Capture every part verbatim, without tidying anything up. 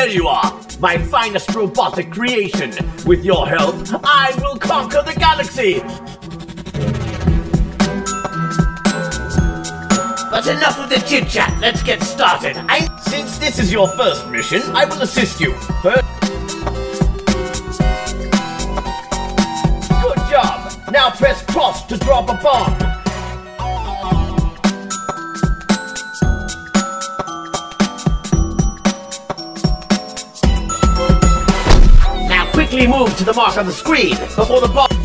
There you are, my finest robotic creation. With your help, I will conquer the galaxy. But enough of the chit-chat, let's get started. I... Since this is your first mission, I will assist you. First... Good job. Now press cross to drop a bomb. Now quickly move to the mark on the screen before the bomb...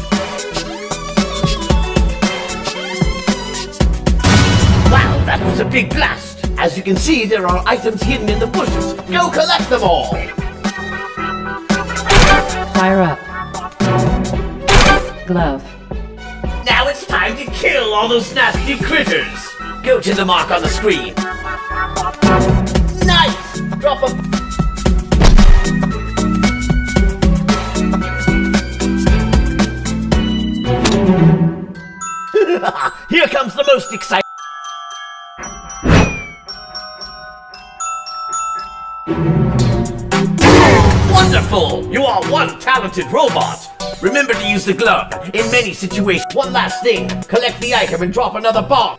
That was a big blast! As you can see, there are items hidden in the bushes. Go collect them all! Fire up. Glove. Now it's time to kill all those nasty critters! Go to the mark on the screen. Nice! Drop a... Here comes the most exciting... Wonderful! You are one talented robot! Remember to use the glove in many situations. One last thing, collect the item and drop another bomb.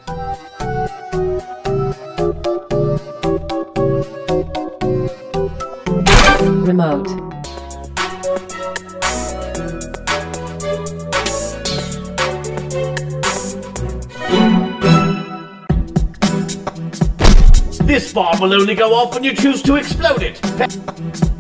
Remote. This bomb will only go off when you choose to explode it.